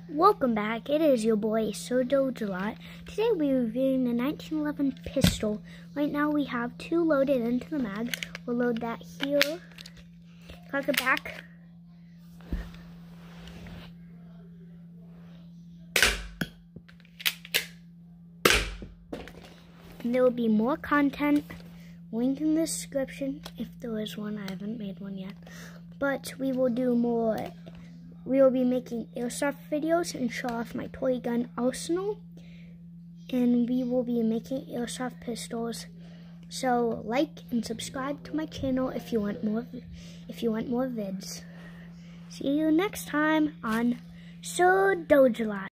Welcome back. It is your boy SoDojalot. Today we're reviewing the 1911 pistol. Right now we have 2 loaded into the mag. We'll load that here. Cut the back. And there will be more content. Link in the description if there is one. I haven't made one yet. But we will do more. We will be making airsoft videos and show off my toy gun arsenal. And we will be making airsoft pistols. So like and subscribe to my channel if you want more vids. See you next time on SoDojalot.